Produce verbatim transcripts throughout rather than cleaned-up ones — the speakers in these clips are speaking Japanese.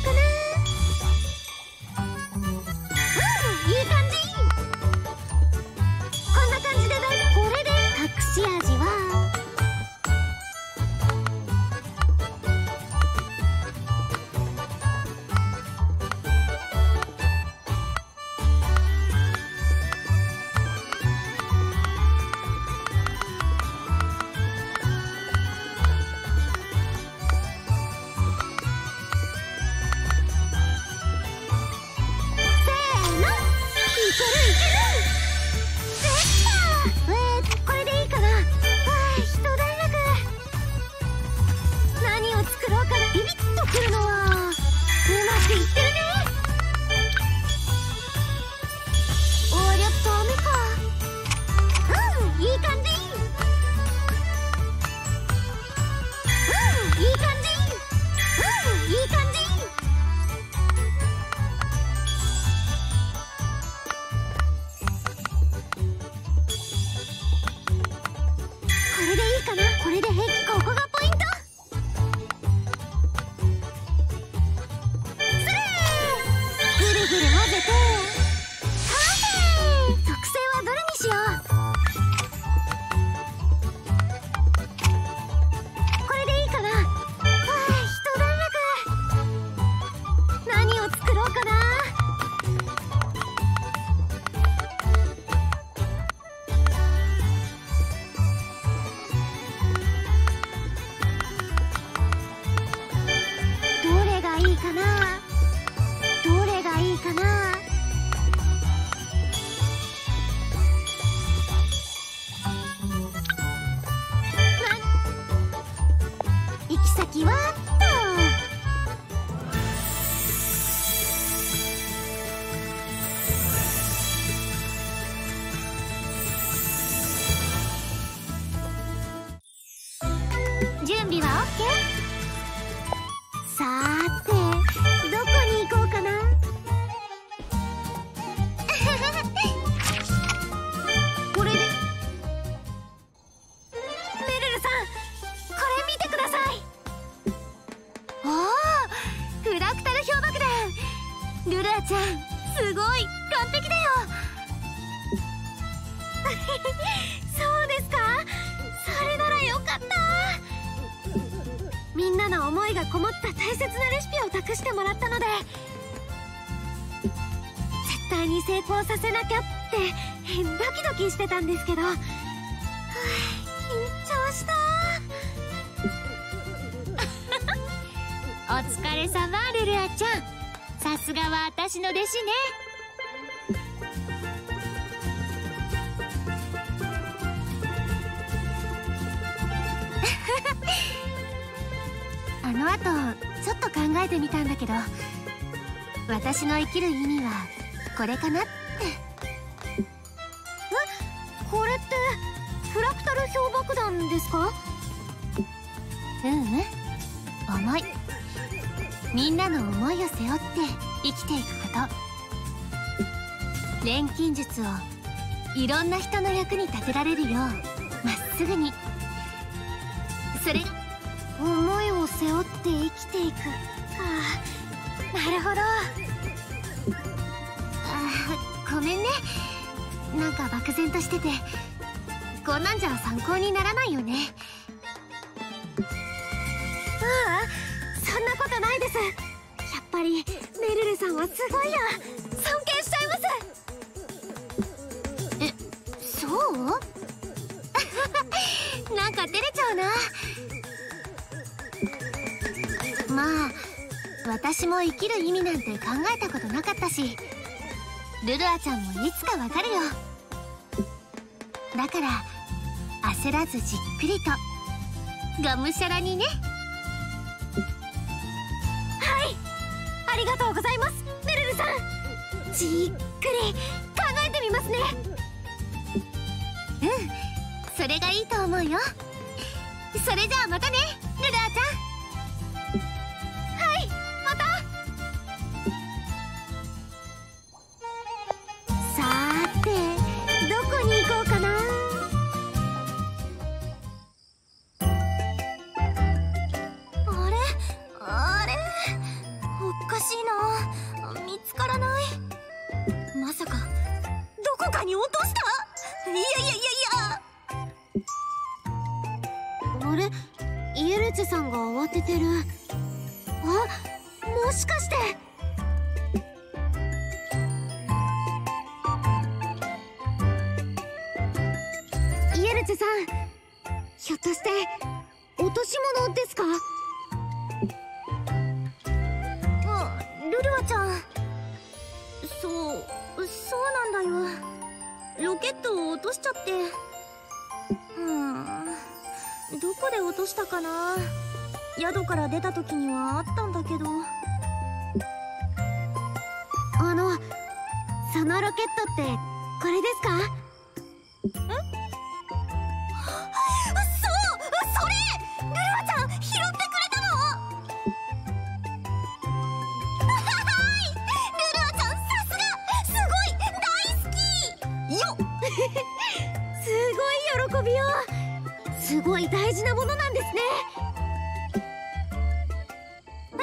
かな。うん、いい感じ。こんな感じで大丈夫。これで隠し味は準備は オーケー。 さーて、どこに行こうかな。これでメルルさん、これ見てください。おお、フラクタル氷爆弾。ルルアちゃん、すごい完璧だよ。そうですか。それならよかった。みんなの思いがこもった大切なレシピを託してもらったので、絶対に成功させなきゃってドキドキしてたんですけど、はあ、緊張した。 お疲れ様、ルルアちゃん。さすがは私の弟子ね。あの後ちょっと考えてみたんだけど、私の生きる意味はこれかなって。 え、これってフラクタル氷爆弾ですか？ ううん、思い。みんなの思いを背負って生きていくこと。錬金術をいろんな人の役に立てられるようまっすぐに。それ思いを背負って生きていく。ああ、なるほど。 あ、ごめんね。なんか漠然としてて、こんなんじゃ参考にならないよね。 ああ、そんなことないです。やっぱりメルルさんはすごいや。尊敬しちゃいます。 え、そうなんか照れちゃうな。まあ私も生きる意味なんて考えたことなかったし、ルルアちゃんもいつかわかるよ。だから焦らずじっくりとがむしゃらにね。 はい、ありがとうございます、メルルさん。じっくり考えてみますね。 うん、それがいいと思うよ。それじゃあまたね、ルルアちゃん。 かかしいな、見つからない。まさかどこかに落とした？いやいやいやいや。 あれ、イエルチェさんが慌ててる。あ、もしかして。イエルチェさん、ひょっとして落とし物ですか？ あ、ルルアちゃん。そう、そうなんだよ。ロケットを落としちゃって。うーん、どこで落としたかな。宿から出た時にはあったんだけど。 あの、そのロケットってこれですか？ え？そう、それ！ルルアちゃん、拾ってくれたの？はい、ルルアちゃん、さすが！すごい、大好き！よっすごい喜びよ。すごい大事なものなんですね。 うん、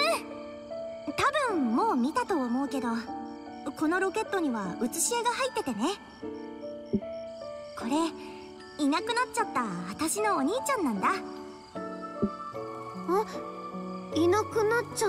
多分もう見たと思うけど、このロケットには写し絵が入っててね。これいなくなっちゃった私のお兄ちゃんなんだ。 あ、いなくなっちゃった。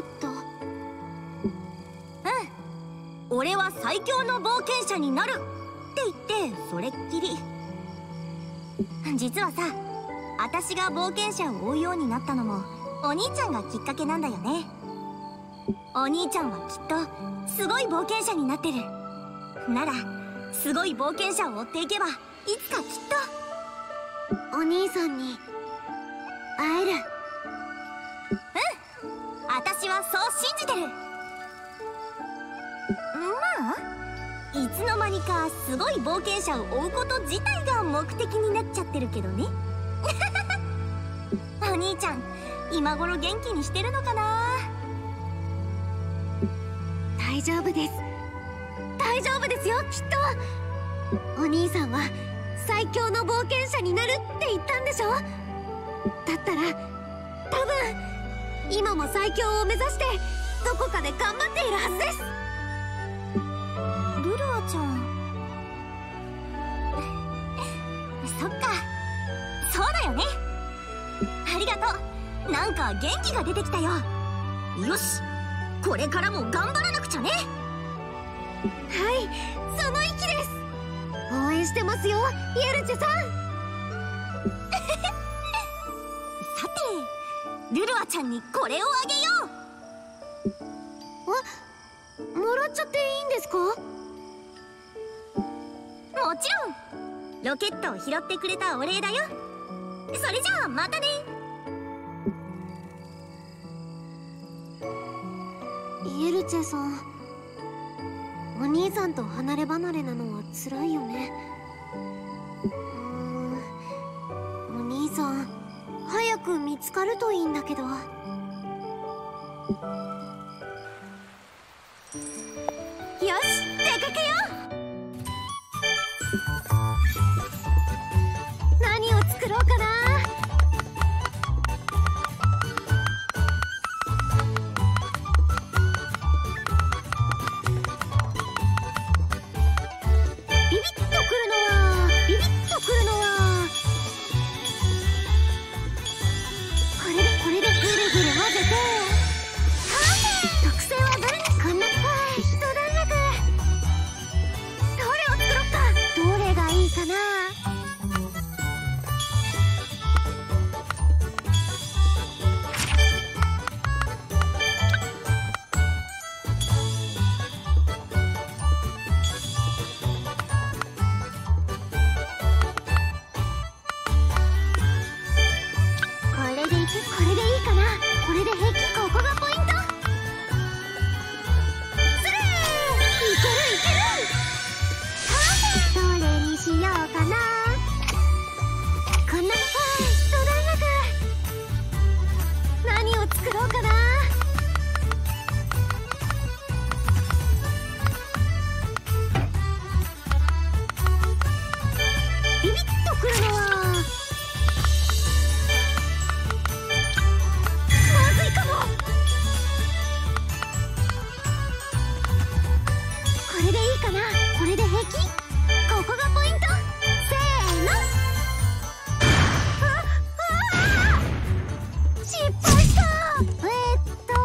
うん、俺は最強の冒険者になるって言ってそれっきり。実はさ、私が冒険者を追うようになったのもお兄ちゃんがきっかけなんだよね。お兄ちゃんはきっとすごい冒険者になってる。ならすごい冒険者を追っていけばいつかきっとお兄さんに会える。 うん、私はそう信じてる。まあいつの間にかすごい冒険者を追うこと自体が目的になっちゃってるけどね。お兄ちゃん、今頃元気にしてるのかな？ 大丈夫です。大丈夫ですよ、きっと。お兄さんは最強の冒険者になるって言ったんでしょ？だったら多分今も最強を目指してどこかで頑張っているはずです。 ルルアちゃん。そっか、そうだよね。ありがとう。なんか元気が出てきたよ。よし、これからも頑張らなくちゃね。 はい、その意気です。応援してますよ、イエルチェさん。 さて、ルルアちゃんにこれをあげよう。あ、もらっちゃっていいんですか？ もちろん。ロケットを拾ってくれたお礼だよ。それじゃあまたね。 イエルチェさん、お兄さんと離れ離れなのは辛いよね。うーん、お兄さん早く見つかるといいんだけど。よし、出かけよう。何を作ろうかな。ビビッとくるのはビビッとくるのはこれでこれでぐるぐる混ぜて、特製はどれにこんなに一段落。どれを作ろっか。どれがいいかな。 かな。これで平気？ここがポイント。せーの。あああ失敗した。えー、っと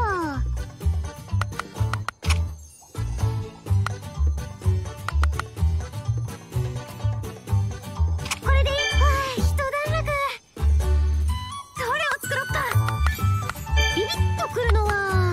これでいい。はあ、一段落。どれを作ろっか。ビビッとくるのは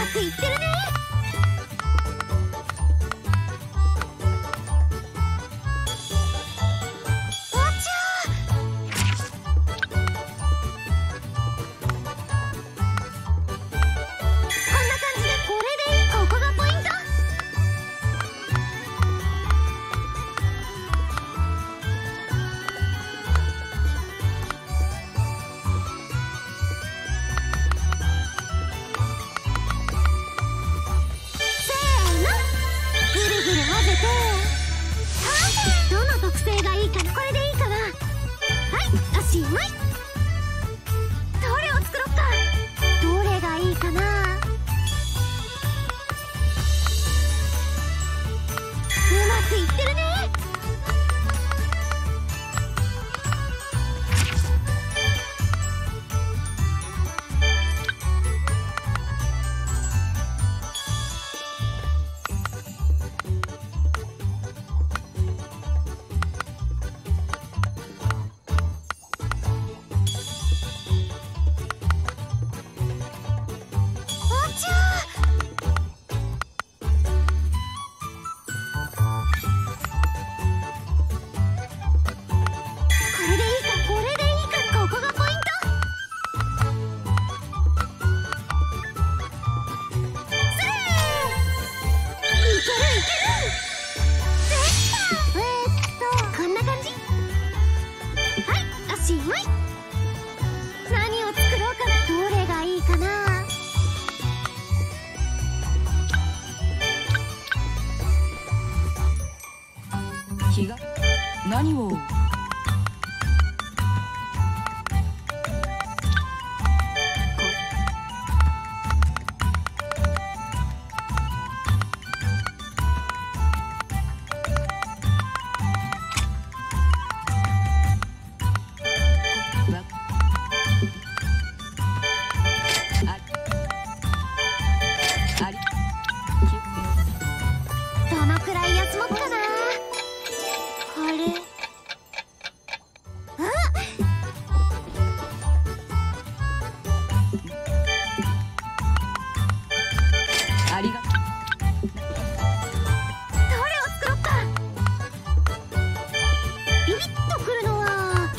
くいってるね。どの特性がいいかな。これでいいかな。はい、おしまい。どれを作ろっか。どれがいいかな。うまくいってるね。何を作ろうかな。どれがいいかな。 日が何をどのくらい休もうかな。これありがとう。 どれを作ろっか。ビビッとくるのは、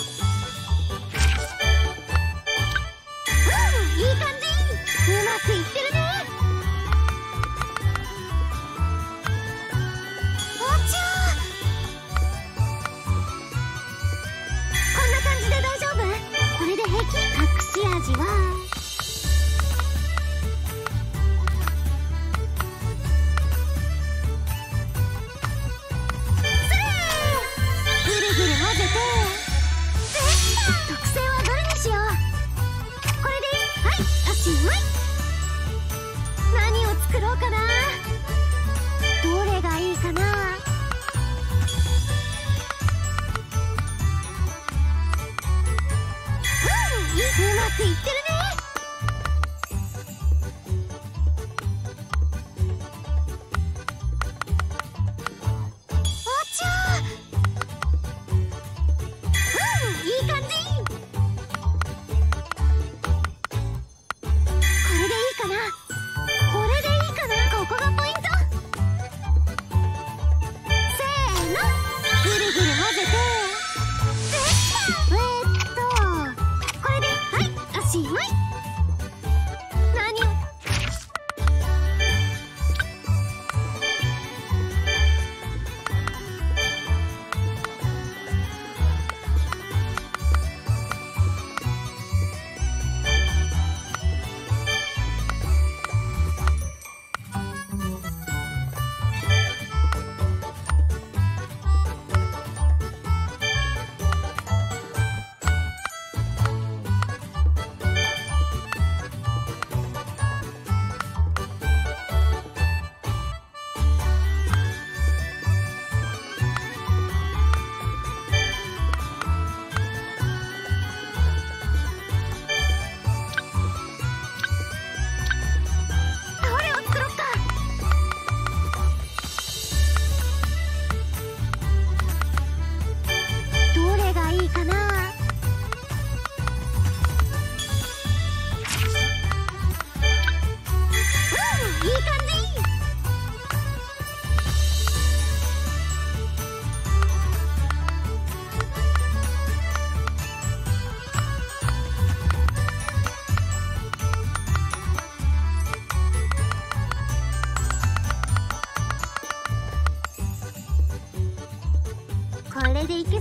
うん、いい感じ。うまくいってるね。おちゃー、こんな感じで大丈夫。これで平気。隠し味は特性はどれにしよう。これでいい。はい、おしまい。何を作ろうかな。どれがいいかな。うん、いい。うまくいってるね。しまい。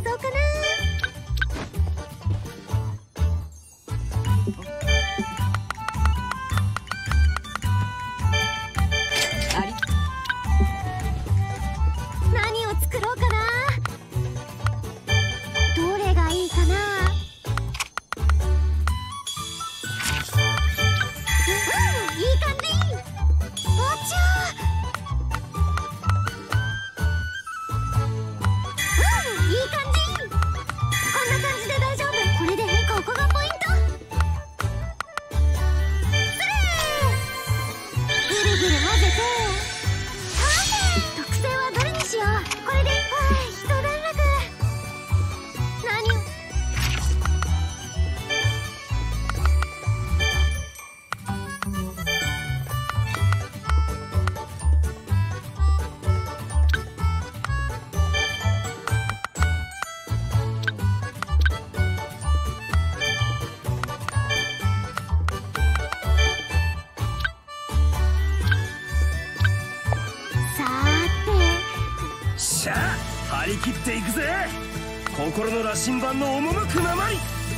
どうかな。 あり何を作ろうかな。どれがいいかな。うん、いい感じ。おちゃー、うん、いい感じ。こんな感じで大丈夫。これでここがポイント。それぐるぐる混ぜて。特性はどれにしよう。これで、はあ、一段落。何をさーて、 しゃあ張り切っていくぜ。心の羅針盤の赴くままに。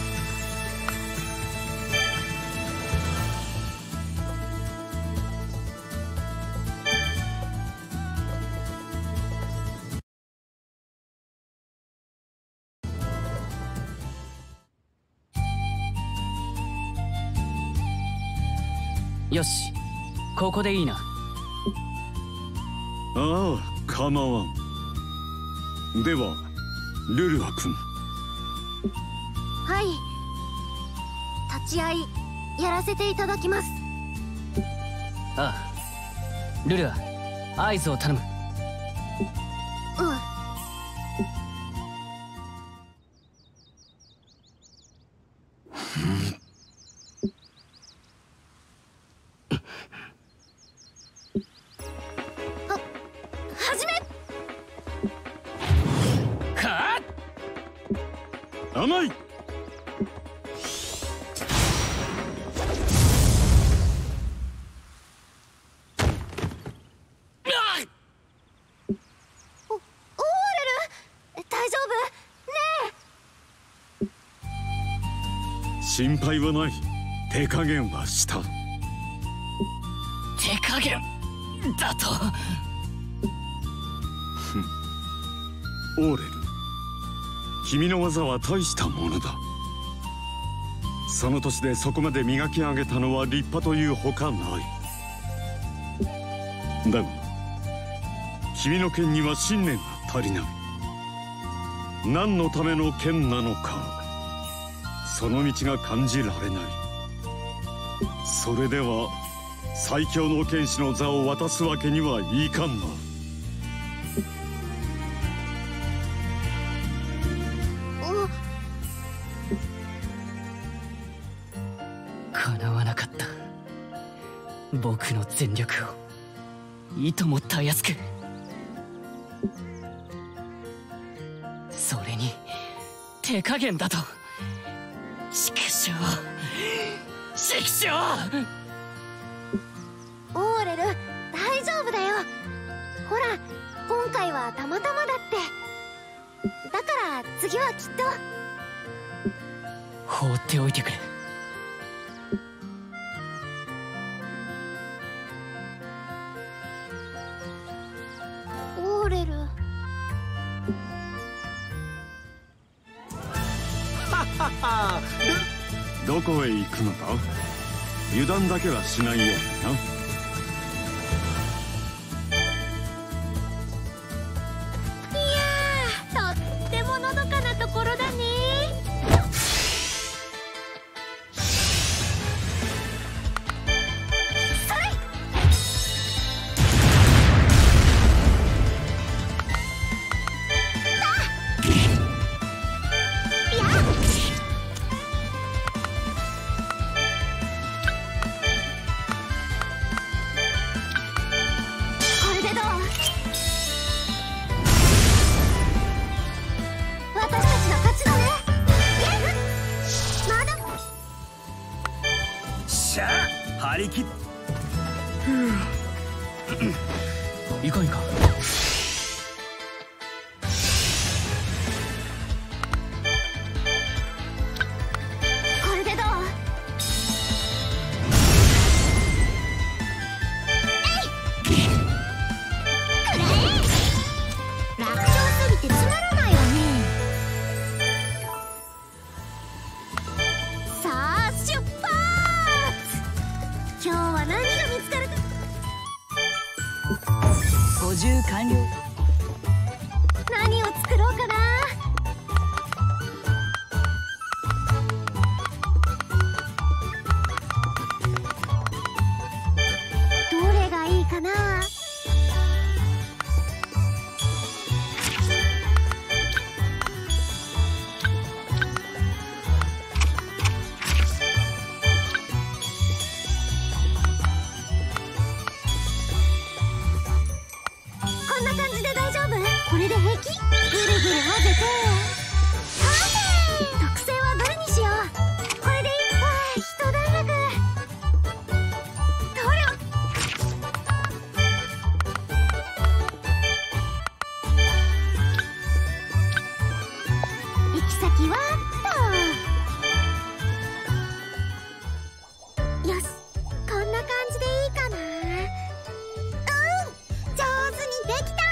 よし、ここでいいな。 ああ、構わん。ではルルア君。 はい、立ち会いやらせていただきます。 ああ、ルルア、合図を頼む。 うん。は、始め。 はあ、 甘い。 お、オーレル、大丈夫？ねえ。 心配はない。手加減はした。 手加減だと。 オーレル、君の技は大したものだ。その年でそこまで磨き上げたのは立派というほかない。だが君の剣には信念が足りない。何のための剣なのか、その道が感じられない。それでは最強の剣士の座を渡すわけにはいかんな。 叶わなかった。僕の全力をいともたやすく。それに手加減だと。畜生、畜生。 オーレル、大丈夫だよ。ほら、今回はたまたまだって。だから次はきっと。 放っておいてくれ。 オーレル。 どこへ行くのだ。油断だけはしないようにな。 とってものどかなところだね。それ。これでどう？私たちの勝ちだね。まだ。 しゃあ張り切っ。 いかんいかん。 補充完了。 何を作ろうかな。どれがいいかな。こんな感じで大丈夫？これで平気？ぐるぐる混ぜて完成。特性はどれにしよう。これでいい。わあ、一段落。どれを。行き先はっと。よし、こんな感じでいいかな。上手にできた。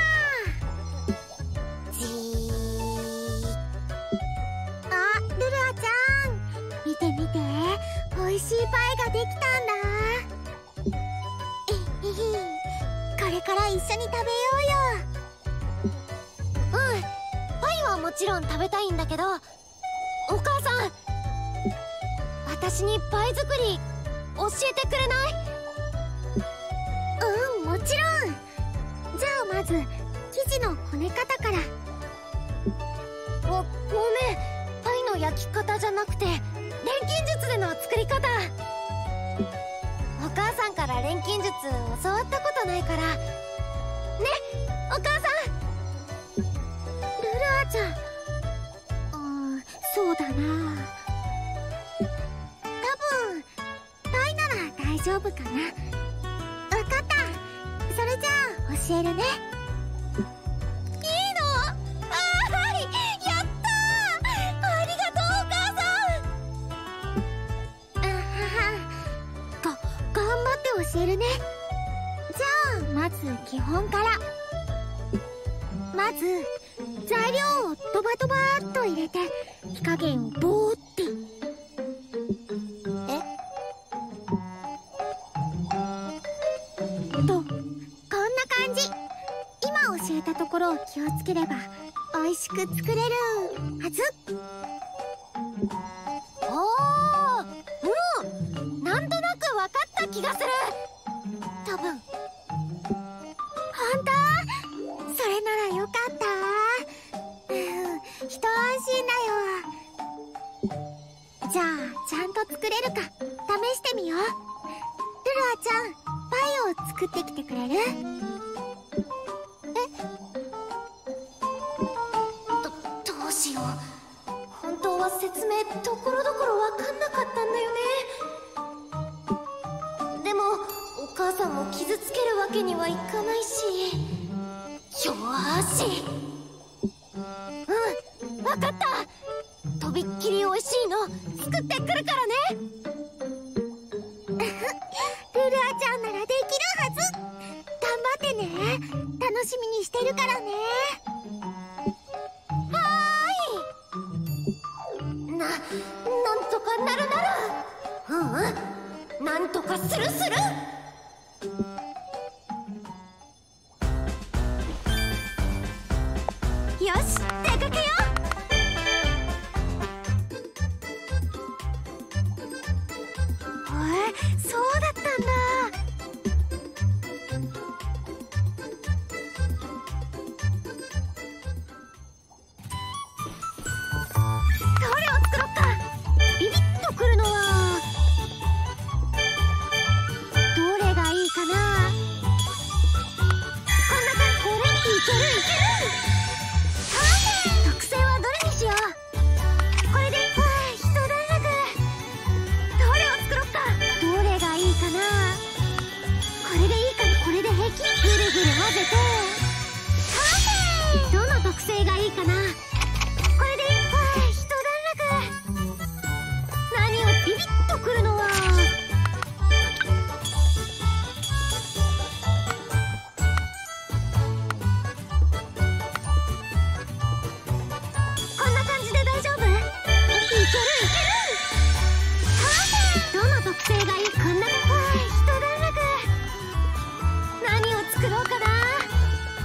じーあ、ルルアちゃん、見て見て、おいしいパイができたんだ。えへへ、これから一緒に食べようよ。うん、パイはもちろん食べたいんだけど、お母さん、私にパイ作り教えてくれない？うん、もちろん。じゃあまず生地のこね方から。ご、ごめん、パイの焼き方じゃなくて錬金術での作り方。お母さんから錬金術教わったことないからね。お母さん。ルルアちゃん、うん、そうだな。多分パイなら大丈夫かな。わかった。それじゃあ教えるね。いいの？あー、はい、やったー。ありがとう、お母さん。あはは、が、頑張って教えるね。じゃあまず基本から。まず材料をドバドバーっと入れて火加減をボーってえと、こんな感じ。今教えたところを気をつければ美味しく作れるはず。おー、うん、なんとなく分かった気がする。多分。本当？それならよかった。うん、一安心だよ。じゃあちゃんと作れるか試してみよう。ルルアちゃん、パイを作ってきてくれる？え？ど、どうしよう。本当は説明ところどころわかんなかったんだよね。でもお母さんも傷つけるわけにはいかないし。よーし。うん、わかった。とびっきり美味しいの作ってくるからね。ルルアちゃんならできるはず。頑張ってね。楽しみにしてるからね。はーい。な、なんとかなるなる。うん、なんとかするする。よし、出かけよう。そうだったんだ。どれを作ろっか。ビビッとくるのはどれがいいかな。こんな感じ。これいけるいける。特性はどれにしよう。これでわあ、一段落。どれを作ろっか。どれがいいかな。これでいいかな。これで平気？ぐるぐる混ぜて完成。どの特性がいいかな。これでいい。わあ、一段落。何をビビッとくるのはこんな感じで大丈夫？いけるいける。どの特性がいい？こんな、わあ、一段落。何を作ろうかな。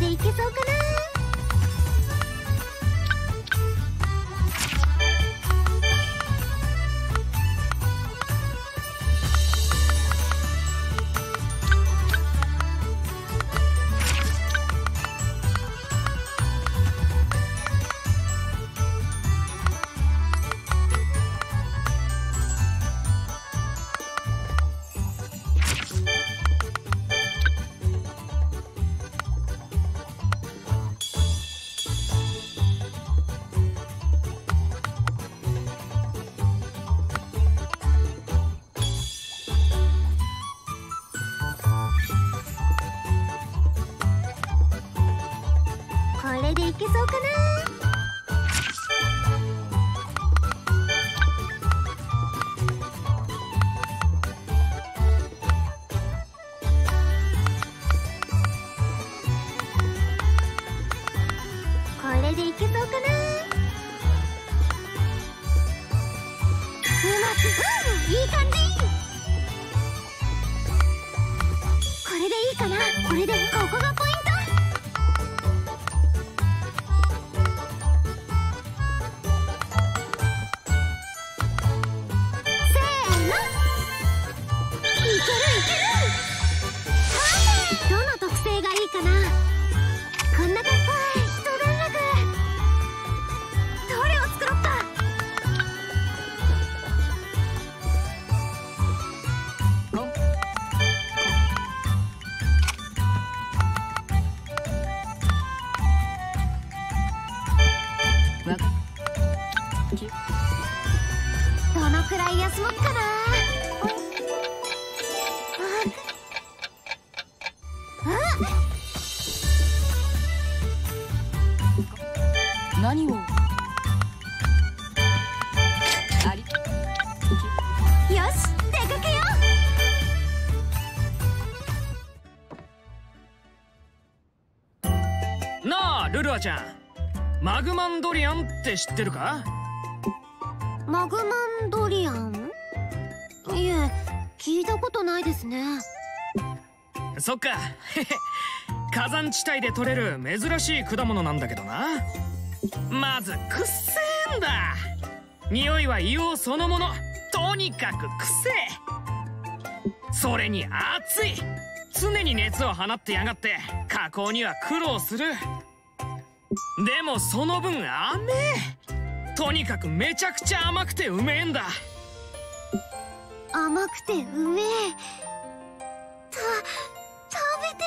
でいけそうかな。これでいけそうかな。これでいけそうかな。うまく、うん、いい感じ。これでいいかな。これでここがポイント。どの特性がいいかな。こんなかっこいい一段落。どれを作ろっか。どのくらい休もっかな。 何をありよし、出かけよう。なあルルアちゃん、マグマンドリアンって知ってるか？ マグマンドリアン？いえ、聞いたことないですね。 そっか火山地帯で採れる珍しい果物なんだけどな。まずくっせえんだ。匂いは硫黄そのもの。とにかくくせえ。それに熱い。常に熱を放ってやがって加工には苦労する。でもその分甘え。とにかくめちゃくちゃ甘くてうめえんだ。 甘くてうめえ。た食べて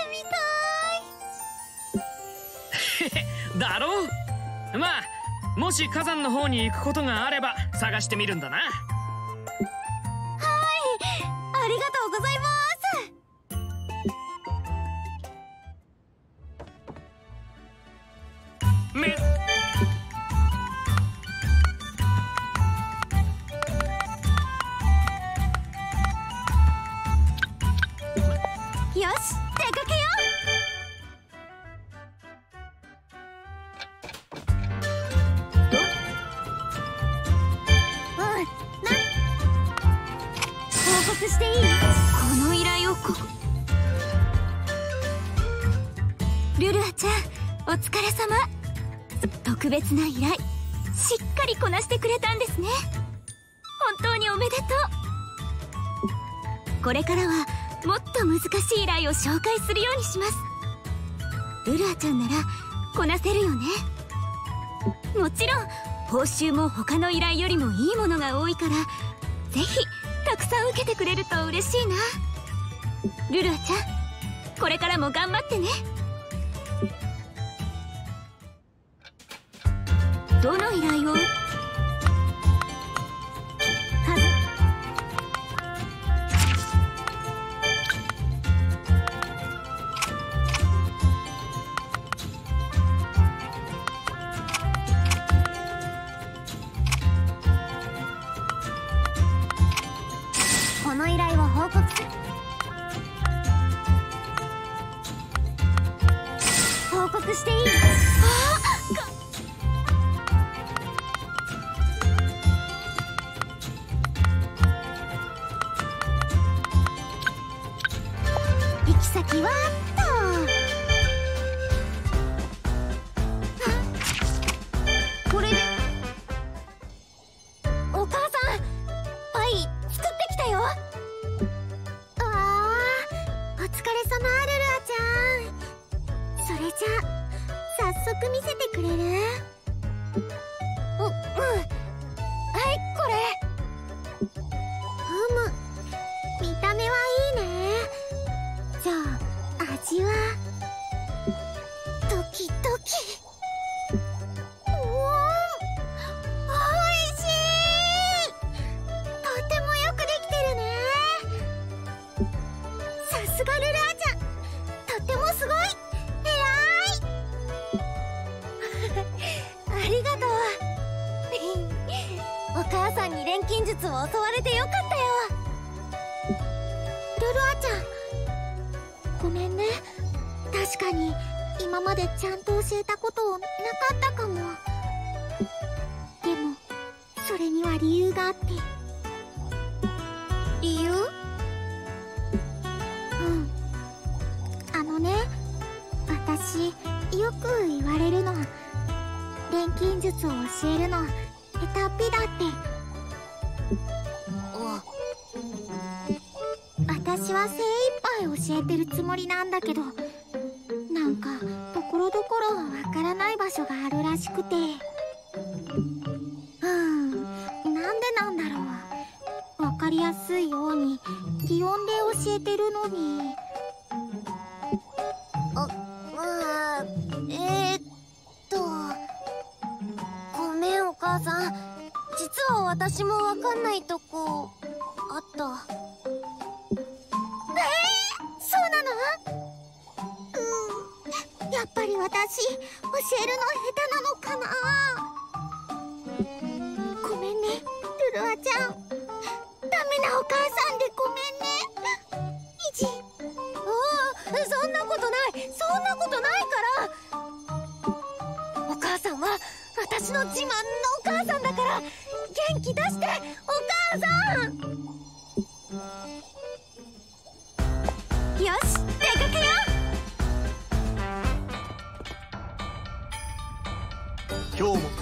みたいだろう。まあもし火山の方に行くことがあれば探してみるんだな。はい、 ありがとうございます。 めよし、出かけよう。うん、な報告していい？ この依頼をこルルアちゃん、お疲れ様。特別な依頼しっかりこなしてくれたんですね。本当におめでとう。これからはもっと難しい依頼を紹介するようにします。ルルアちゃんならこなせるよね。もちろん報酬も他の依頼よりもいいものが多いから、ぜひたくさん受けてくれると嬉しいな。ルルアちゃん、これからも頑張ってね。どの依頼を？ この依頼を報告する。報告していい？あっ！行き先はっと。 アちゃん。それじゃあ早速見せてくれる？う、うん。はい、これ。ふむ、見た目はいいね。じゃあ味は？ドキドキ。おお、おいしい。とてもよくできてるね。さすがルルアちゃん、とってもすごい。えらい。ありがとう。お母さんに錬金術を教われてよかったよ。ルルアちゃん、ごめんね。確かに今までちゃんと教えたことなかったかも。でもそれには理由があって。理由？うん。あのね、私よく言われるの。錬金術を教えるの下手っぴだって。私は精一杯教えてるつもりなんだけど、なんかところどころわからない場所があるらしくて。うん、なんでなんだろう。わかりやすいように擬音で教えてるのに。あ、あ、えー、っとごめんお母さん、実は私もわかんないとこあった。えー、そうなの？うん、やっぱり私教えるの下手なのかな。ごめんねルルアちゃん、ダメなお母さんでごめんね。イジ。ああ、そんなことない、そんなことないから。お母さんは私の自慢のお母さんだから、元気出してお母さん。よし、出かけよう。 今日も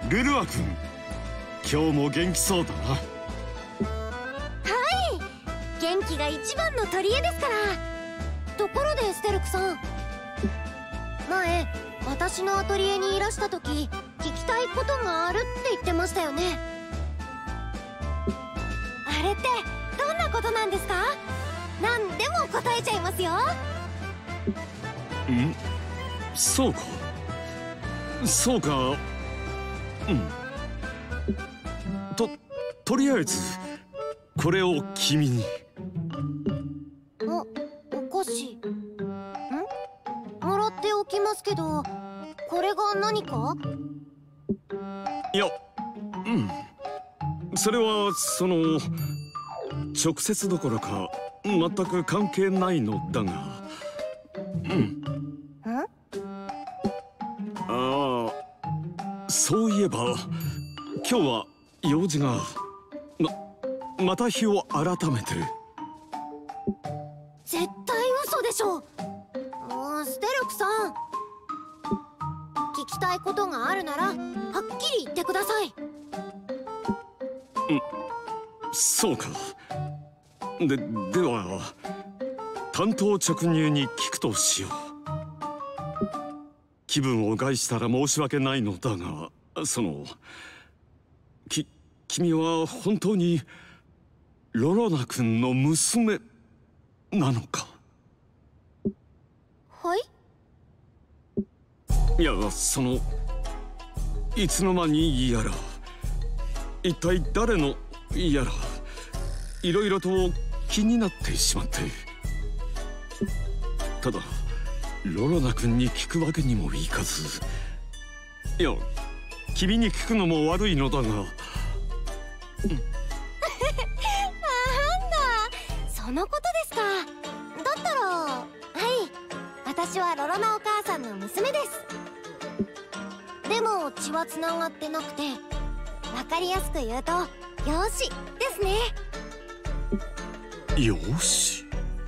ルルア君、今日も元気そうだな。 はい、元気が一番の取り柄ですから。ところでステルクさん、前私のアトリエにいらした時聞きたいことがあるって言ってましたよね。あれってどんなことなんですか？何でも答えちゃいますよ。 ん？そうかそうか。うん。ととりあえずこれを君に。 あ、お菓子。ん？もらっておきますけど、これが何か？ いや、うん。それはその直接どころか全く関係ないのだが。うん。ん？ああ、そういえば今日は用事がままた日を改めて。 絶対嘘でしょ。もうステルクさん、聞きたいことがあるならはっきり言ってください。 うん、そうか。で、では単刀直入に聞くとしよう。気分を害したら申し訳ないのだが、そのき君は本当にロロナ君の娘なのか？ はい？ いや、そのいつの間にやら一体誰のやらいろいろと気になってしまって。ただロロナ君に聞くわけにもいかず。いや、君に聞くのも悪いのだが。うん、 なんだ、そのことですか。だったら、はい、私はロロのお母さんの娘です。でも血はつながってなくて、わかりやすく言うと養子ですね。 養子？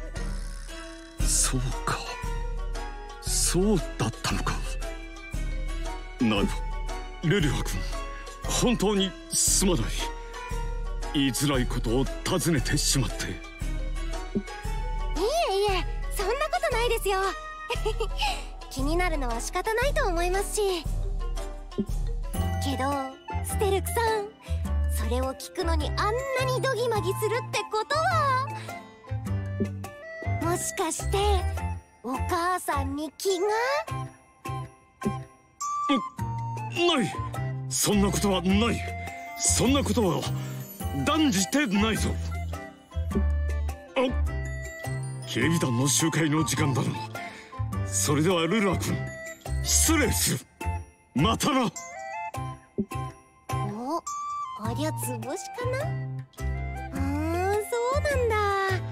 そうか、そうだったのか。なるルルア君、本当にすまない。言いづらいことを尋ねてしまって。 いえいえ、そんなことないですよ。気になるのは仕方ないと思いますし。けどステルクさん、それを聞くのにあんなにドギマギするってことは、もしかしてお母さんに気が？ ない、そんなことはない。そんなことは断じてないぞ。あ、警備団の集会の時間だな。それではルルア君、失礼する。またな。 お、ありゃつぼしかな。うーん、そうなんだ。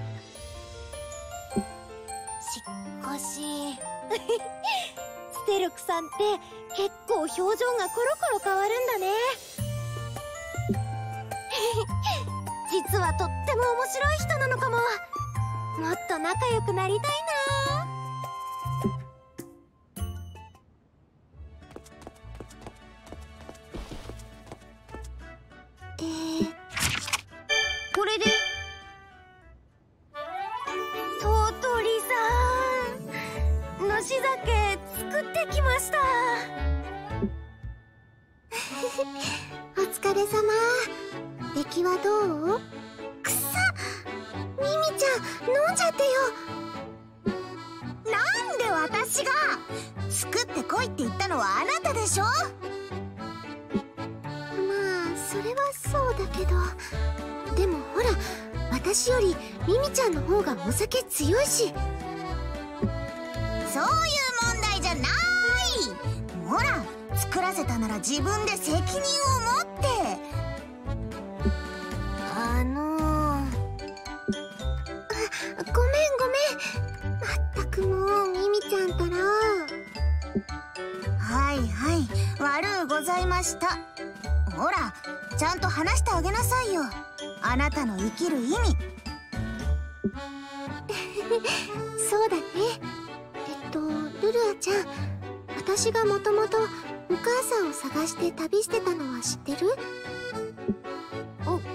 しかしステルクさんって結構表情がコロコロ変わるんだね。実はとっても面白い人なのかも。もっと仲良くなりたいな。えー、これでトトリさん、のし酒作ってきました。お疲れ様。出来はどう？くっさ、ミミちゃん飲んじゃってよ。 なんで私が？作ってこいって言ったのはあなたでしょ。 まあそれはそうだけど、でもほら、私よりミミちゃんの方がお酒強いし。 そういう問題じゃない。ほら、作らせたなら自分で責任を持って。 あのー、あ、ごめんごめん。まったくもうミミちゃんったら。 はいはい、悪うございました。ほら、ちゃんと話してあげなさいよ。あなたの生きる意味。 そうだね。えっとルルアちゃん、 私がもともとお母さんを探して旅してたのは知ってる？あ、はい。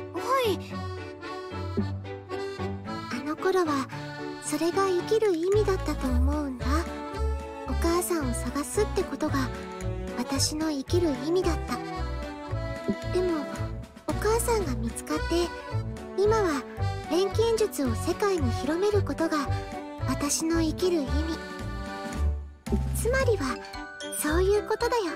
あの頃はそれが生きる意味だったと思うんだ。お母さんを探すってことが私の生きる意味だった。でもお母さんが見つかって今は錬金術を世界に広めることが私の生きる意味。つまりはそういうことだよ。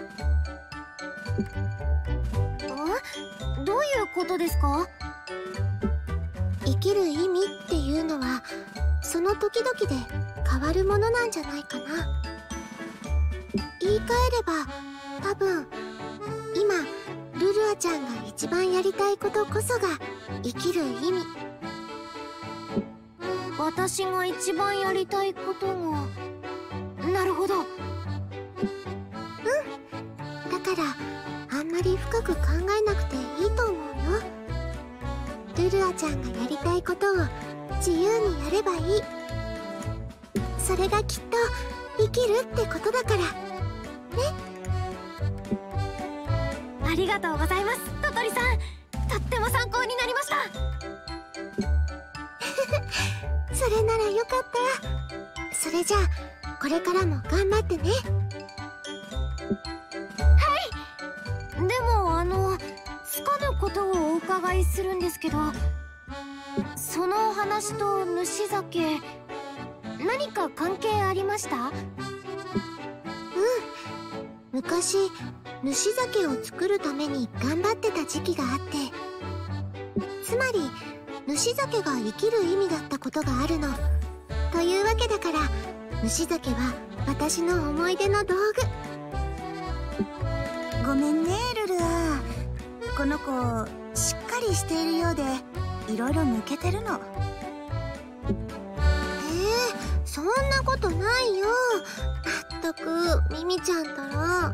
あ？どういうことですか？生きる意味っていうのはその時々で変わるものなんじゃないかな。言い換えれば多分今ルルアちゃんが一番やりたいことこそが生きる意味。私が一番やりたいことが。なるほど。うん、だからあんまり深く考えなくていいと思うよ。ルルアちゃんがやりたいことを自由にやればいい。それがきっと生きるってことだからね。ありがとうございます、トトリさん。とっても参考になりました。それならよかった。それじゃあこれからも頑張ってね。はい。でもあのつかぬことをお伺いするんですけど、そのお話と主酒何か関係ありました？うん、昔主酒を作るために頑張ってた時期があって、つまり主酒が生きる意味だったことがあるの。というわけだから主酒は私の思い出の道具。 ごめんねルルア。この子しっかりしているようでいろいろ抜けてるの。 えー、そんなことないよ。まったくミミちゃんったら。じゃない、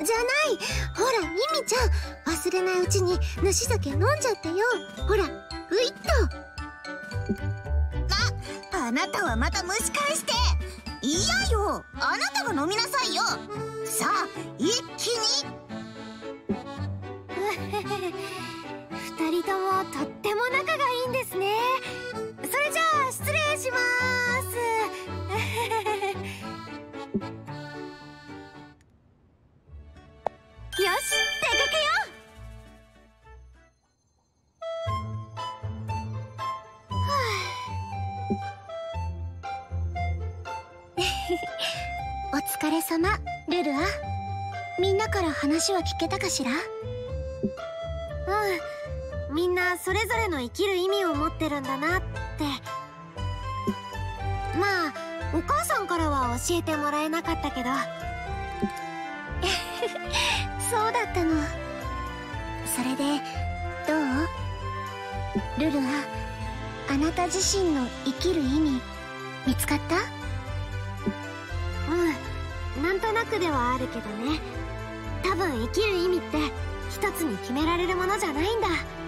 ほらミミちゃん、忘れないうちに主酒飲んじゃってよ。ほらグイッと。 あ、あなたはまた蒸し返して。いやよ、あなたが飲みなさいよ。さあ一気に。 二人ともとっても仲がいいんですね。それじゃあ失礼しまーす。よし、出かけよう。お疲れ様、ルルア。みんなから話は聞けたかしら？うん、みんなそれぞれの生きる意味を持ってるんだなって。まあお母さんからは教えてもらえなかったけど。そうだったの。それでどう？ルルア、あなた自身の生きる意味見つかった？うん、なんとなくではあるけどね。多分生きる意味って一つに決められるものじゃないんだ。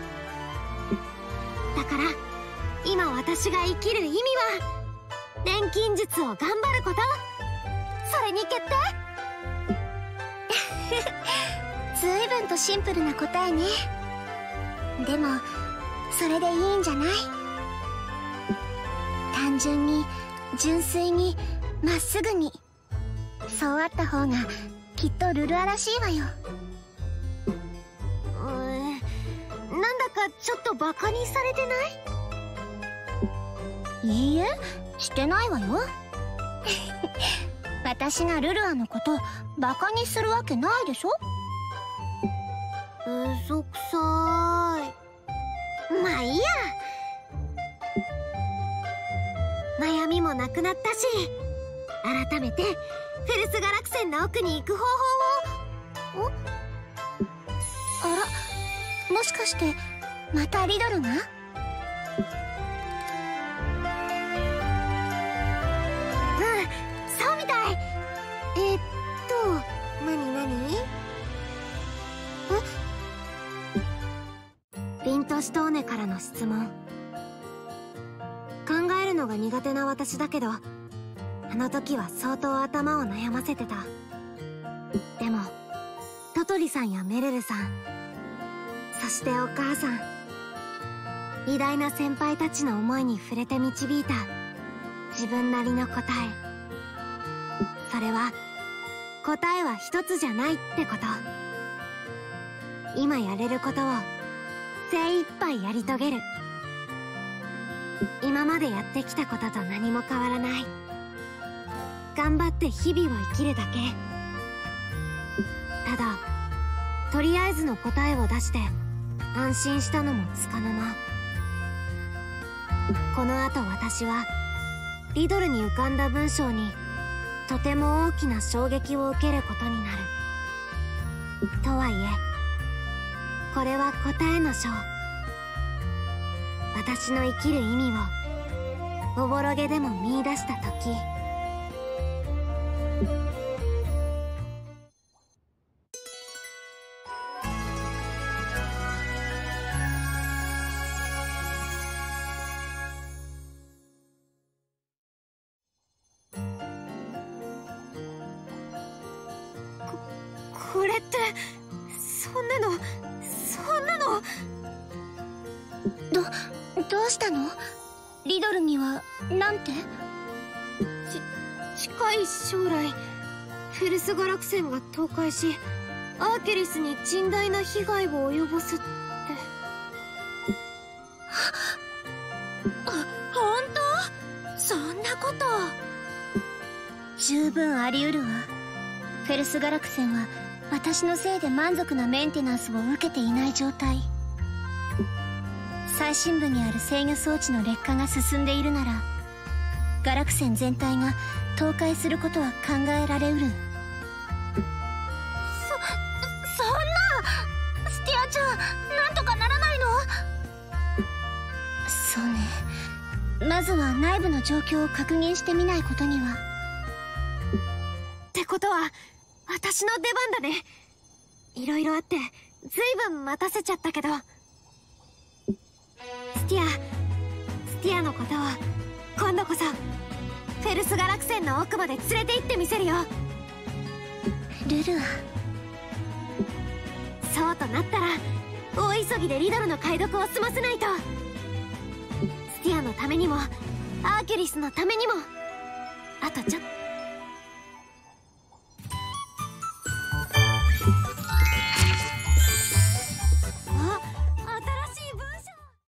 だから今私が生きる意味は錬金術を頑張ること。それに決定。随分とシンプルな答えね。でもそれでいいんじゃない？単純に純粋にまっすぐに。そうあった方がきっとルルアらしいわよ。うーん、なんだかちょっとバカにされてない？いいえ、してないわよ。私がルルアのことバカにするわけないでしょ。嘘くさーい。まあいいや。悩みもなくなったし、改めてフェルスガラクセンの奥に行く方法を。お？あら、もしかしてまたリドルが？うん、そうみたい。えー、っとなになに？え？リントシトーネからの質問。考えるのが苦手な私だけど、 あの時は相当頭を悩ませてた。でもトトリさんやメルルさん、そしてお母さん、偉大な先輩たちの思いに触れて導いた自分なりの答え、それは答えは一つじゃないってこと。今やれることを精一杯やり遂げる。今までやってきたことと何も変わらない。頑張って日々を生きるだけ。ただとりあえずの答えを出して安心したのもつかの間、この後私はリドルに浮かんだ文章にとても大きな衝撃を受けることになる。とはいえこれは答えの章。私の生きる意味をおぼろげでも見出した時、これってそんなのそんなのどどうしたの？リドルにはなんて？ ち近い将来フェルスガラクセンが倒壊しアーケリスに甚大な被害を及ぼすって。 あ、本当？そんなこと。十分あり得るわ。フェルスガラクセンは私のせいで満足なメンテナンスを受けていない状態。最深部にある制御装置の劣化が進んでいるならガラクセン全体が倒壊することは考えられうる。そ、そんな。スティアちゃん、なんとかならないの？そうね、まずは内部の状況を確認してみないことには。 ってことは私の出番だね。いろいろあってずいぶん待たせちゃったけど、スティアスティアのことを今度こそフェルスガラクセンの奥まで連れて行ってみせるよ。 ルルア。 そうとなったら大急ぎでリドルの解読を済ませないと。スティアのためにもアーキュリスのためにもあとちょっと。